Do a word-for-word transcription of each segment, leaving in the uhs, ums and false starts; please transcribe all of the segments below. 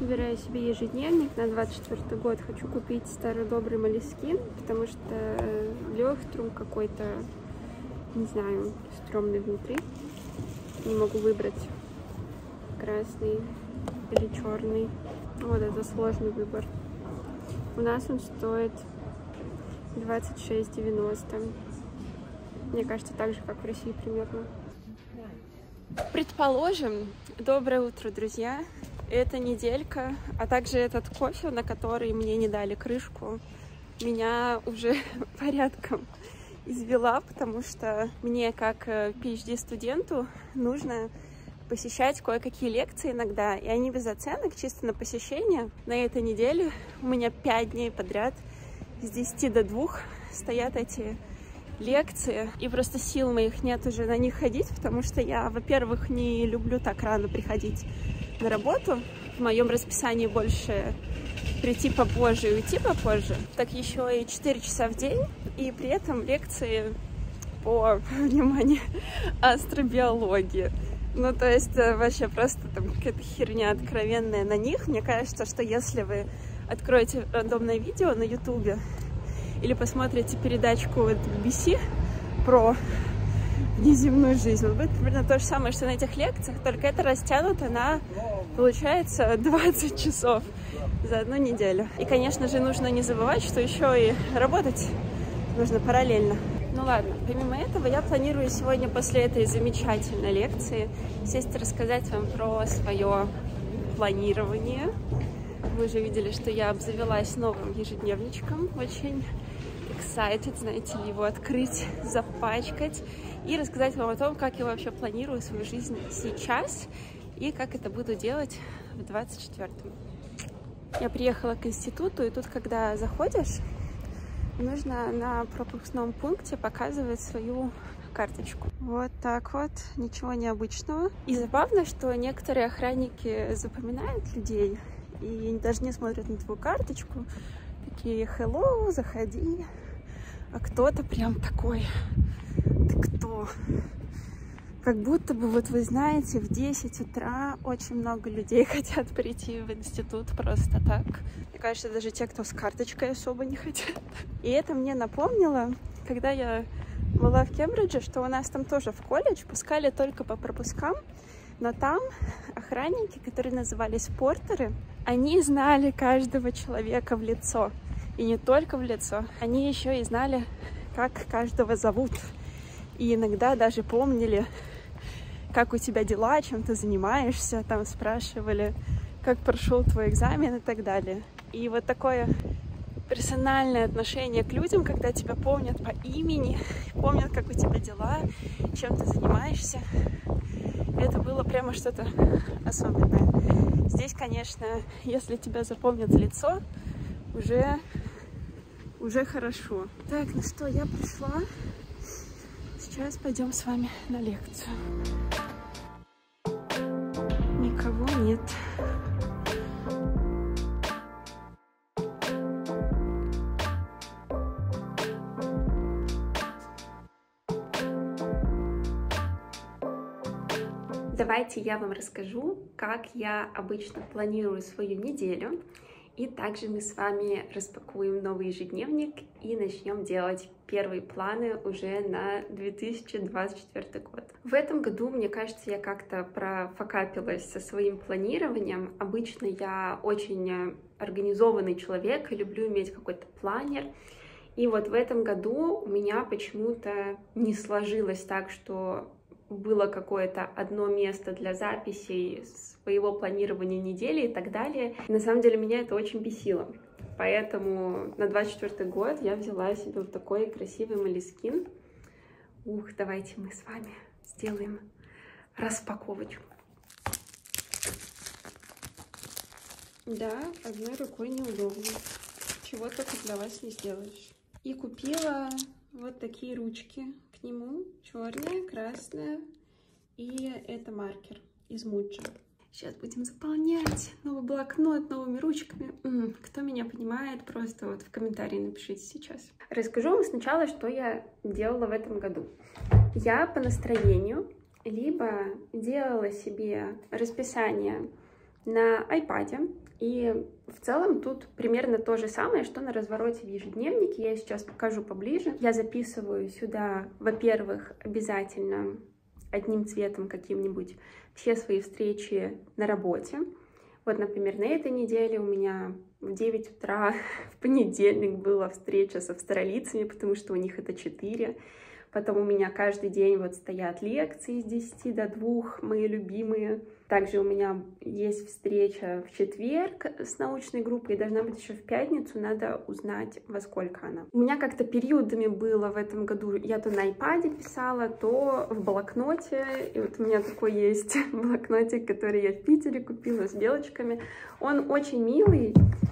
Выбираю себе ежедневник на двадцать четвёртый год. Хочу купить старый добрый Moleskine, потому что Лёхтрум какой-то, не знаю, стрёмный внутри. Не могу выбрать красный или черный. Вот это сложный выбор. У нас он стоит двадцать шесть девяносто. Мне кажется, так же, как в России примерно. Предположим, доброе утро, друзья. Эта неделька, а также этот кофе, на который мне не дали крышку, меня уже порядком извела, потому что мне, как пи эйч ди-студенту, нужно посещать кое-какие лекции иногда, и они без оценок, чисто на посещение. На этой неделе у меня пять дней подряд с десяти до двух стоят эти лекции, и просто сил моих нет уже на них ходить, потому что я, во-первых, не люблю так рано приходить на работу. В моем расписании больше прийти попозже и уйти попозже. Так еще и четыре часа в день, и при этом лекции по, внимание, астробиологии. Ну, то есть вообще просто там какая-то херня откровенная на них. Мне кажется, что если вы откроете рандомное видео на ютубе или посмотрите передачку от би би си про внеземную жизнь, вот будет примерно то же самое, что на этих лекциях, только это растянуто на, получается, двадцать часов за одну неделю. И, конечно же, нужно не забывать, что еще и работать нужно параллельно. Ну ладно, помимо этого я планирую сегодня после этой замечательной лекции сесть и рассказать вам про свое планирование. Вы уже видели, что я обзавелась новым ежедневничком, очень excited, знаете ли, его открыть, запачкать и рассказать вам о том, как я вообще планирую свою жизнь сейчас и как это буду делать в двадцать четвёртом. Я приехала к институту, и тут, когда заходишь, нужно на пропускном пункте показывать свою карточку. Вот так вот, ничего необычного. И забавно, что некоторые охранники запоминают людей и даже не смотрят на твою карточку. Такие: hello, заходи. А кто-то прям такой: ты кто? Как будто бы, вот вы знаете, в десять утра очень много людей хотят прийти в институт просто так. Мне кажется, даже те, кто с карточкой, особо не хотят. И это мне напомнило, когда я была в Кембридже, что у нас там тоже в колледж пускали только по пропускам, но там охранники, которые назывались портеры, они знали каждого человека в лицо. И не только в лицо, они еще и знали, как каждого зовут. И иногда даже помнили, как у тебя дела, чем ты занимаешься, там спрашивали, как прошел твой экзамен и так далее. И вот такое персональное отношение к людям, когда тебя помнят по имени, помнят, как у тебя дела, чем ты занимаешься, это было прямо что-то особенное. Здесь, конечно, если тебя запомнят в лицо, уже, уже хорошо. Так, ну что, я пришла. Сейчас пойдем с вами на лекцию. Никого нет. Давайте я вам расскажу, как я обычно планирую свою неделю. И также мы с вами распакуем новый ежедневник и начнем делать первые планы уже на две тысячи двадцать четвёртый год. В этом году, мне кажется, я как-то профокапилась со своим планированием. Обычно я очень организованный человек и люблю иметь какой-то планер. И вот в этом году у меня почему-то не сложилось так, что было какое-то одно место для записей своего планирования недели и так далее. И на самом деле меня это очень бесило. Поэтому на двадцать четвёртый год я взяла себе вот такой красивый Moleskine. Ух, давайте мы с вами сделаем распаковочку. Да, одной рукой неудобно. Чего только для вас не сделаешь. И купила вот такие ручки к нему. Черная, красная. И это маркер из Муджи. Сейчас будем заполнять новый блокнот новыми ручками. М-м, кто меня понимает, просто вот в комментарии напишите сейчас. Расскажу вам сначала, что я делала в этом году. Я по настроению либо делала себе расписание на iPad, И в целом тут примерно то же самое, что на развороте в ежедневнике. Я сейчас покажу поближе. Я записываю сюда, во-первых, обязательно одним цветом каким-нибудь все свои встречи на работе. Вот, например, на этой неделе у меня в девять утра в понедельник была встреча с австралийцами, потому что у них это четыре. Потом у меня каждый день вот стоят лекции с десяти до двух, мои любимые. Также у меня есть встреча в четверг с научной группой, и должна быть еще в пятницу, надо узнать, во сколько она. У меня как-то периодами было в этом году, я то на iPad писала, то в блокноте. И вот у меня такой есть блокнотик, который я в Питере купила с белочками. Он очень милый,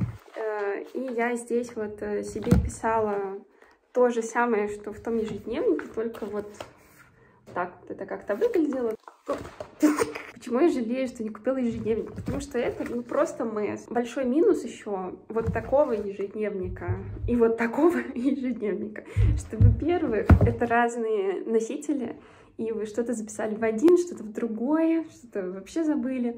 и я здесь вот себе писала то же самое, что в том ежедневнике, только вот так вот это как-то выглядело. Почему я жалею, что не купила ежедневник? Потому что это ну, просто месс. Большой минус еще вот такого ежедневника и вот такого ежедневника, что, во-первых, это разные носители, и вы что-то записали в один, что-то в другое, что-то вообще забыли.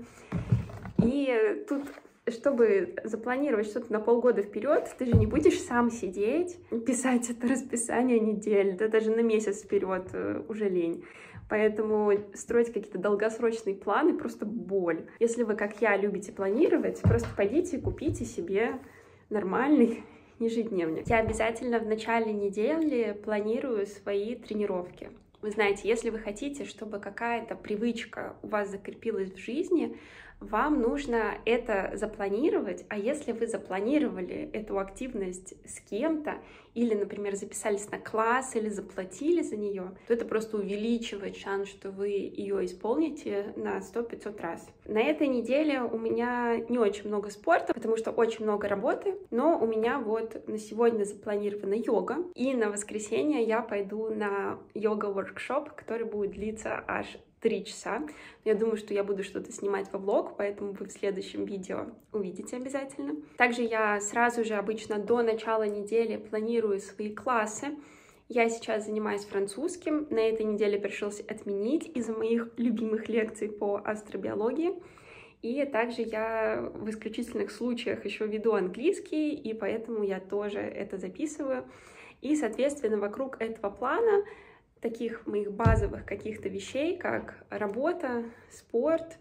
И тут, чтобы запланировать что-то на полгода вперед, ты же не будешь сам сидеть, писать это расписание недель, да даже на месяц вперед уже лень. Поэтому строить какие-то долгосрочные планы просто боль. Если вы, как я, любите планировать, просто пойдите и купите себе нормальный ежедневник. Я обязательно в начале недели планирую свои тренировки. Вы знаете, если вы хотите, чтобы какая-то привычка у вас закрепилась в жизни, вам нужно это запланировать, а если вы запланировали эту активность с кем-то, или, например, записались на класс, или заплатили за нее, то это просто увеличивает шанс, что вы ее исполните на сто-пятьсот раз. На этой неделе у меня не очень много спорта, потому что очень много работы, но у меня вот на сегодня запланирована йога, и на воскресенье я пойду на йога-воркшоп, который будет длиться аж три часа. Я думаю, что я буду что-то снимать во влог, поэтому вы в следующем видео увидите обязательно. Также я сразу же обычно до начала недели планирую свои классы. Я сейчас занимаюсь французским. На этой неделе пришлось отменить из-за моих любимых лекций по астробиологии. И также я в исключительных случаях еще веду английский, и поэтому я тоже это записываю. И, соответственно, вокруг этого плана таких моих базовых каких-то вещей, как работа, спорт,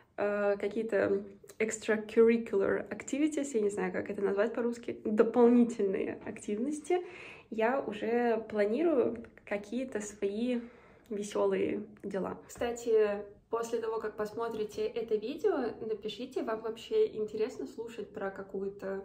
э, какие-то extracurricular activities, я не знаю, как это назвать по-русски, дополнительные активности, я уже планирую какие-то свои веселые дела. Кстати, после того, как посмотрите это видео, напишите, вам вообще интересно слушать про какую-то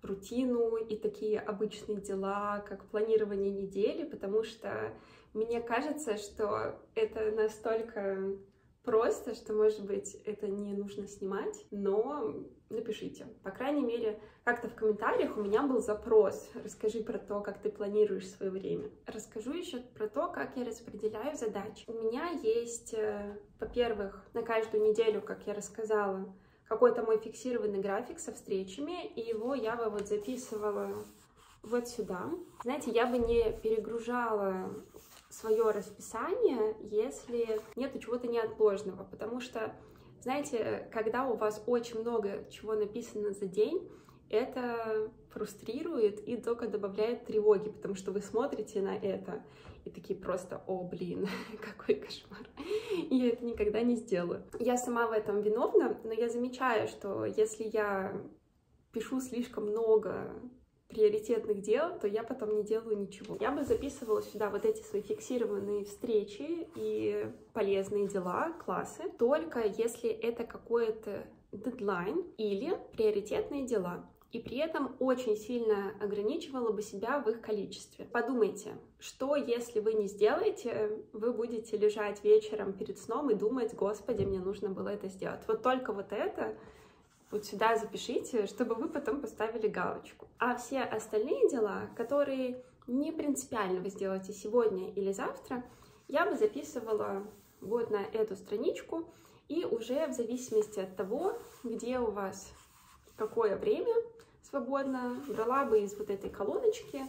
рутину и такие обычные дела, как планирование недели, потому что мне кажется, что это настолько просто, что, может быть, это не нужно снимать, но напишите. По крайней мере, как-то в комментариях у меня был запрос. Расскажи про то, как ты планируешь свое время. Расскажу еще про то, как я распределяю задачи. У меня есть, во-первых, на каждую неделю, как я рассказала, какой-то мой фиксированный график со встречами, и его я бы вот записывала вот сюда. Знаете, я бы не перегружала свое расписание, если нету чего-то неотложного, потому что, знаете, когда у вас очень много чего написано за день, это фрустрирует и только добавляет тревоги, потому что вы смотрите на это и такие просто: о, блин, какой кошмар, и я это никогда не сделаю. Я сама в этом виновна, но я замечаю, что если я пишу слишком много приоритетных дел, то я потом не делаю ничего. Я бы записывала сюда вот эти свои фиксированные встречи и полезные дела, классы, только если это какой-то дедлайн или приоритетные дела. И при этом очень сильно ограничивала бы себя в их количестве. Подумайте, что если вы не сделаете, вы будете лежать вечером перед сном и думать: господи, мне нужно было это сделать. Вот только вот это вот сюда запишите, чтобы вы потом поставили галочку. А все остальные дела, которые не принципиально вы сделаете сегодня или завтра, я бы записывала вот на эту страничку, и уже в зависимости от того, где у вас какое время свободно, брала бы из вот этой колоночки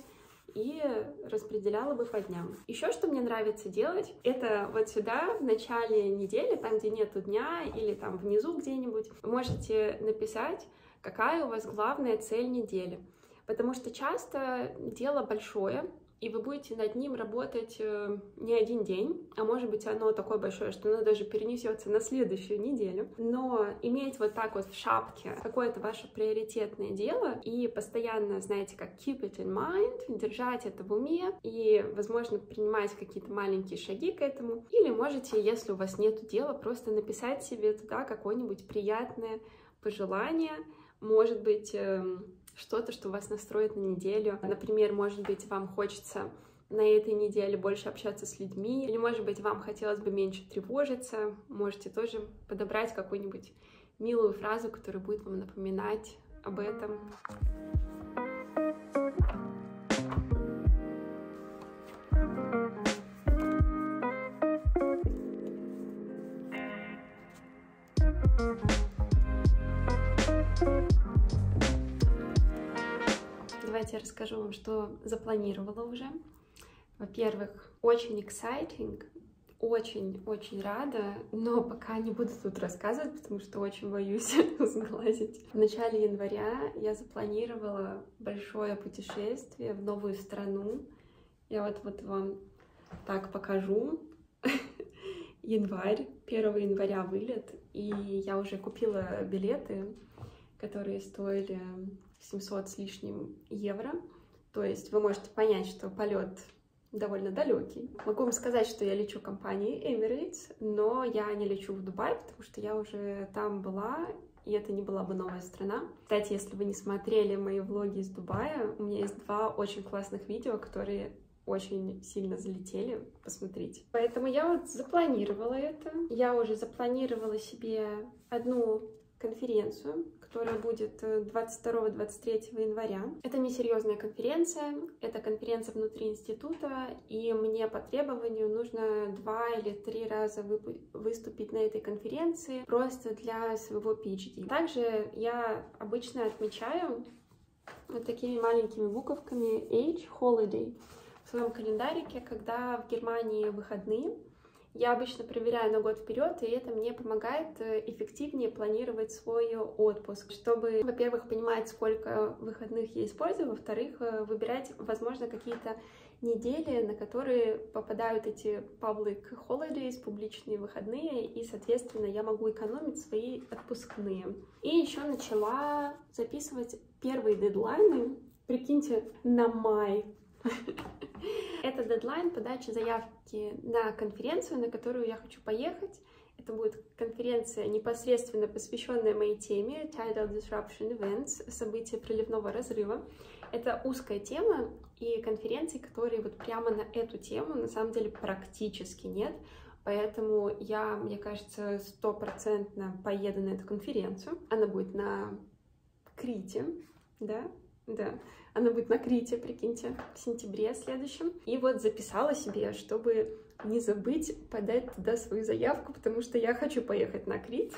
и распределяла бы по дням. Еще что мне нравится делать, это вот сюда в начале недели, там, где нету дня, или там внизу где-нибудь, можете написать, какая у вас главная цель недели. Потому что часто дело большое, и вы будете над ним работать не один день, а может быть оно такое большое, что оно даже перенесется на следующую неделю. Но иметь вот так вот в шапке какое-то ваше приоритетное дело и постоянно, знаете, как keep it in mind, держать это в уме и, возможно, принимать какие-то маленькие шаги к этому. Или можете, если у вас нет дела, просто написать себе туда какое-нибудь приятное пожелание, может быть, что-то, что вас настроит на неделю. Например, может быть, вам хочется на этой неделе больше общаться с людьми, или, может быть, вам хотелось бы меньше тревожиться. Можете тоже подобрать какую-нибудь милую фразу, которая будет вам напоминать об этом. Давайте я расскажу вам, что запланировала уже. Во-первых, очень exciting, очень-очень рада, но пока не буду тут рассказывать, потому что очень боюсь сглазить. В начале января я запланировала большое путешествие в новую страну. Я вот, вот вам так покажу. Январь, первого января вылет, и я уже купила билеты, которые стоили семьсот с лишним евро. То есть вы можете понять, что полет довольно далекий. Могу вам сказать, что я лечу компанией Emirates, но я не лечу в Дубай, потому что я уже там была, и это не была бы новая страна. Кстати, если вы не смотрели мои влоги из Дубая, у меня есть два очень классных видео, которые очень сильно залетели. Посмотрите. Поэтому я вот запланировала это. Я уже запланировала себе одну конференцию, которая будет двадцать второго — двадцать третьего января. Это не серьезная конференция, это конференция внутри института, и мне по требованию нужно два или три раза выступить на этой конференции просто для своего пи эйч ди. Также я обычно отмечаю вот такими маленькими буковками H Holiday в своем календарике, когда в Германии выходные. Я обычно проверяю на год вперед, и это мне помогает эффективнее планировать свой отпуск, чтобы, во-первых, понимать, сколько выходных я использую, во-вторых, выбирать, возможно, какие-то недели, на которые попадают эти public holidays, публичные выходные, и, соответственно, я могу экономить свои отпускные. И еще начала записывать первые дедлайны, прикиньте, на май. Это дедлайн подачи заявки на конференцию, на которую я хочу поехать. Это будет конференция, непосредственно посвященная моей теме Tidal Disruption Events, события проливного разрыва. Это узкая тема, и конференций, которые вот прямо на эту тему, на самом деле практически нет. Поэтому я, мне кажется, стопроцентно поеду на эту конференцию. Она будет на Крите, да? Да, она будет на Крите, прикиньте, в сентябре следующем. И вот записала себе, чтобы не забыть подать туда свою заявку, потому что я хочу поехать на Крит.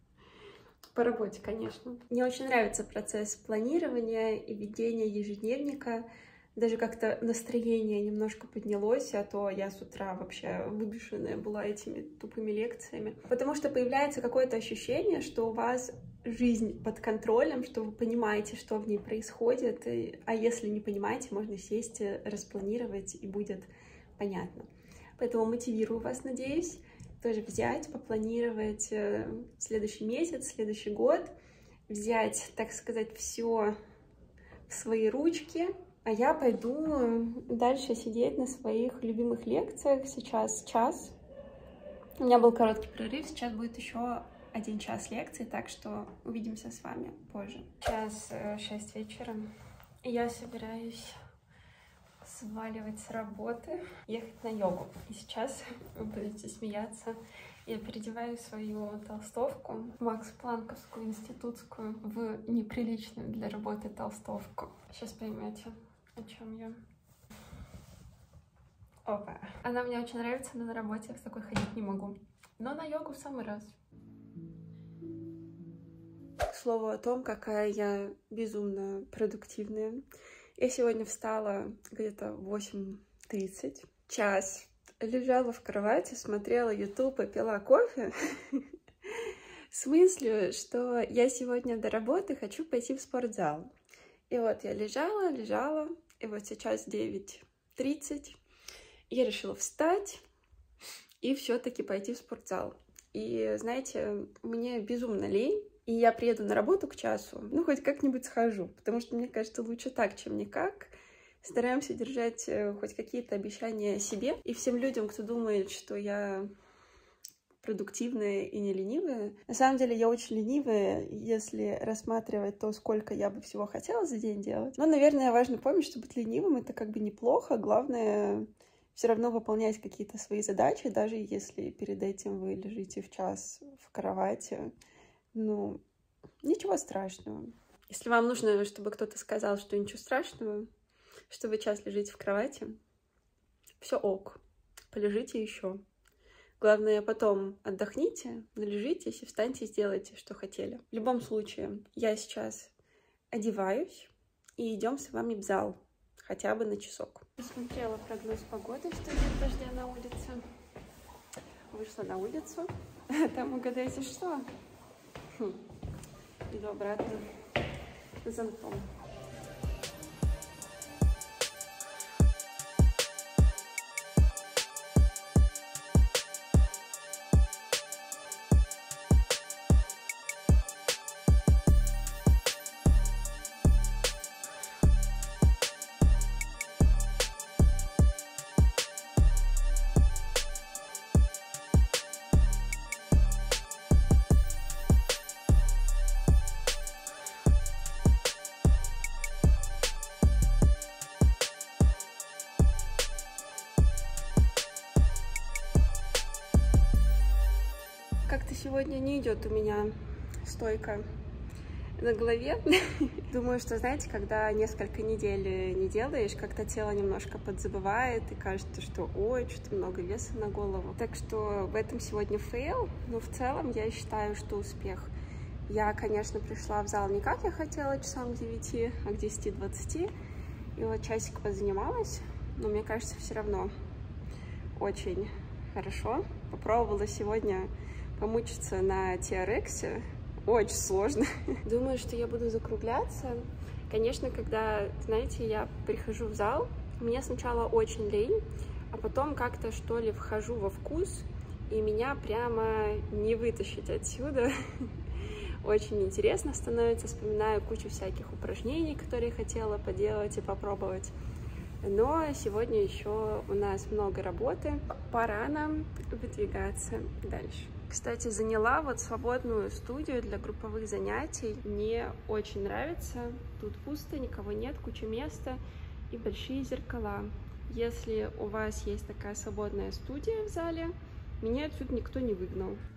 По работе, конечно. Мне очень нравится процесс планирования и ведения ежедневника. Даже как-то настроение немножко поднялось, а то я с утра вообще выбешенная была этими тупыми лекциями. Потому что появляется какое-то ощущение, что у вас жизнь под контролем, что вы понимаете, что в ней происходит, и, а если не понимаете, можно сесть, распланировать, и будет понятно. Поэтому мотивирую вас, надеюсь, тоже взять, попланировать следующий месяц, следующий год, взять, так сказать, все в свои ручки. А я пойду дальше сидеть на своих любимых лекциях. Сейчас час. У меня был короткий прерыв, сейчас будет еще один час лекций, так что увидимся с вами позже. Сейчас шесть вечера, и я собираюсь сваливать с работы, ехать на йогу. И сейчас вы будете смеяться. Я переодеваю свою толстовку, Макс-Планковскую институтскую, в неприличную для работы толстовку. Сейчас поймете, о чем я. Опа. Она мне очень нравится, но на работе я в такой ходить не могу. Но на йогу в самый раз. К слову о том, какая я безумно продуктивная. Я сегодня встала где-то в восемь тридцать. Час лежала в кровати, смотрела YouTube и пила кофе. С мыслью, что я сегодня до работы хочу пойти в спортзал. И вот я лежала, лежала, и вот сейчас девять тридцать. Я решила встать и все-таки пойти в спортзал. И, знаете, мне безумно лень, и я приеду на работу к часу, ну, хоть как-нибудь схожу, потому что, мне кажется, лучше так, чем никак. Стараемся держать хоть какие-то обещания себе и всем людям, кто думает, что я продуктивная и не ленивая. На самом деле я очень ленивая, если рассматривать то, сколько я бы всего хотела за день делать. Но, наверное, важно помнить, что быть ленивым — это как бы неплохо. Главное все равно выполнять какие-то свои задачи, даже если перед этим вы лежите в час в кровати. Ну, ничего страшного. Если вам нужно, чтобы кто-то сказал, что ничего страшного, что вы час лежите в кровати, все ок, полежите еще. Главное, потом отдохните, належитесь и встаньте и сделайте, что хотели. В любом случае, я сейчас одеваюсь и идем с вами в зал, хотя бы на часок. Посмотрела прогноз погоды, что нет дождя на улице. Вышла на улицу, там угадайте что? Хм. Иду обратно с зонтом. Как-то сегодня не идет у меня стойка на голове. Думаю, что, знаете, когда несколько недель не делаешь, как-то тело немножко подзабывает, и кажется, что ой, что-то много веса на голову. Так что в этом сегодня фейл, но в целом я считаю, что успех. Я, конечно, пришла в зал не как я хотела, часам к девяти, а к десяти двадцати. И вот часик позанималась, но мне кажется, все равно очень хорошо. Попробовала сегодня помучиться на ти ар эксе. Очень сложно. Думаю, что я буду закругляться. Конечно, когда, знаете, я прихожу в зал, мне сначала очень лень, а потом как-то, что ли, вхожу во вкус, и меня прямо не вытащить отсюда. Очень интересно становится, вспоминаю кучу всяких упражнений, которые хотела поделать и попробовать. Но сегодня еще у нас много работы, пора нам выдвигаться дальше. Кстати, заняла вот свободную студию для групповых занятий. Мне очень нравится. Тут пусто, никого нет, куча места и большие зеркала. Если у вас есть такая свободная студия в зале, меня отсюда никто не выгнал.